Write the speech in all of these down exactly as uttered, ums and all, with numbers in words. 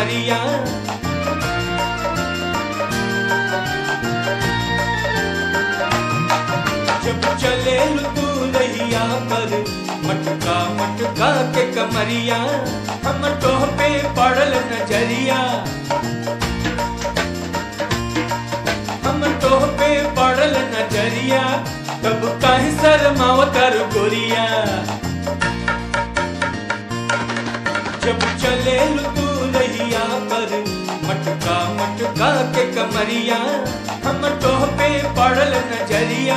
कमरिया। जब चले तू रहिया पर मटका मटका के कमरिया, हम तोह पे पड़ल नजरिया, हम तोह पे पड़ल नजरिया, तब काहे शर्माओ तर गोरिया। जब चले तू रहिया पर मटका मटका के कमरिया, हम तोह पे पड़ल नजरिया,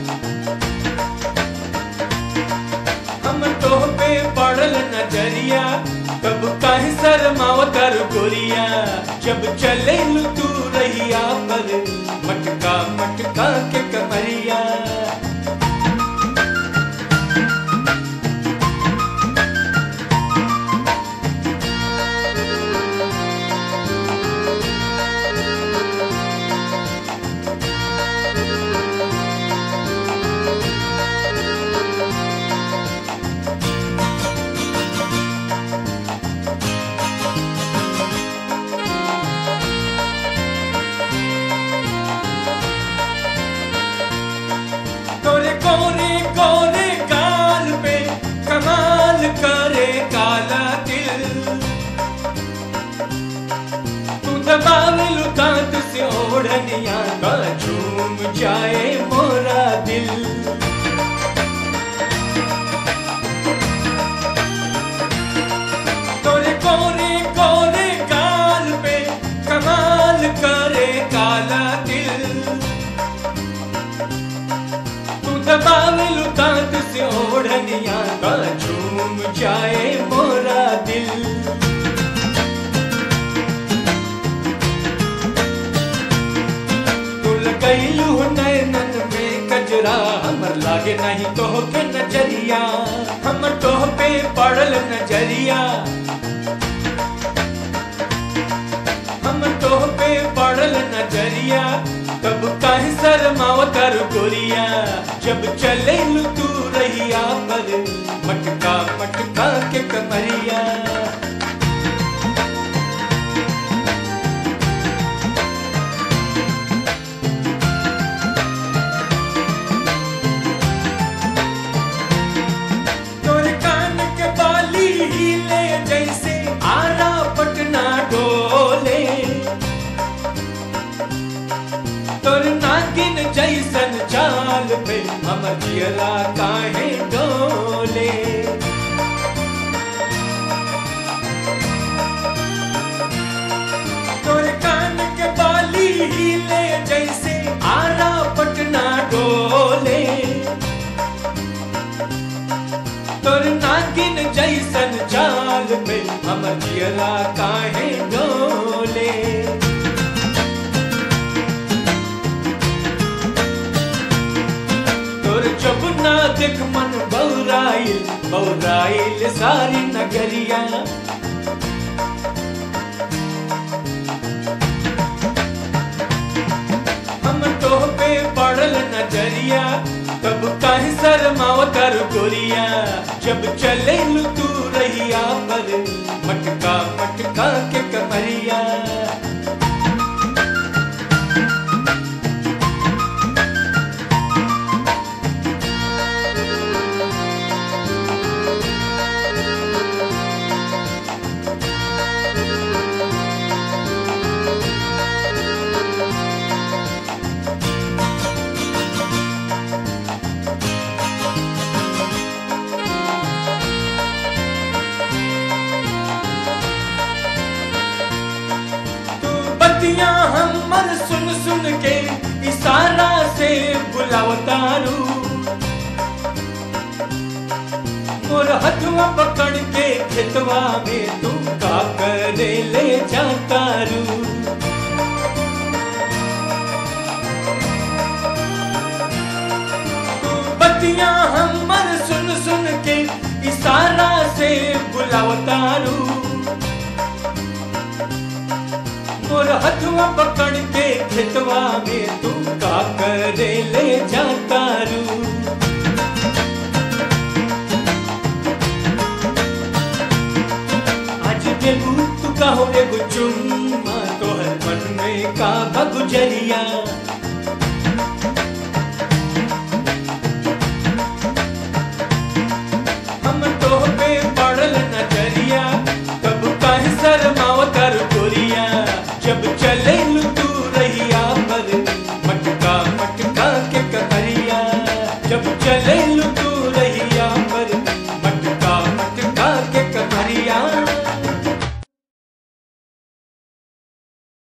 हम तोह पे पड़ल नजरिया, तब काहे शर्माओ तर गोरिया। जब चले तू रहिया पर मटका मटका के कमरिया। तोरे कोरे कोरे गाल पे कमाल करे काला दिल, तू दबावे लुकात से ओढ़निया का झूम जाए मोरा दिल। तोरे कोरे कोरे गाल पे कमाल करे काला दिल, दबावे लुकात से ओढ़निया का झूम जाए मोरा दिल। तू लगैलू नैनन में कजरा, हमर लागे नहीं तोह के नजरिया, हम तोह पे पड़ल नजरिया, हम तोह पे पड़ल नजरिया, तब काहे शर्माओ तर गोरिया। जब चले तू रहिया पर मटका मटका के कमरिया। तोरे कान के बाली हिले जैसे आरा पटना डोले, तोर नागिन जैसन चाल पे हम जियरा काहे डोले। तोर कान के बाली हिले जैसे आरा पटना डोले, तोर नागिन जैसन चाल पे हम जियरा काहे डोले। जब ना देख मन बौराइल बौराइल सारी नगरिया। हम तोह पे पड़ल नजरिया, तब काहे शर्माओ तर गोरिया। जब चले तू रहिया पर मटका मटका के कमरिया। बतिया हमर सुन सुन के इशारा से बुलावतारू, मोर हथवा पकड़ के खेतवा में तू का करे ले जातारू। तू बतिया हमर सुन सुन के इशारा से बुलावतारू, मोर हथवा पकड़ के खेतवा में तू का करे ले जातारू। आज देबू तू का हो एगो चुम्मा तोहर मन में का बगुजरिया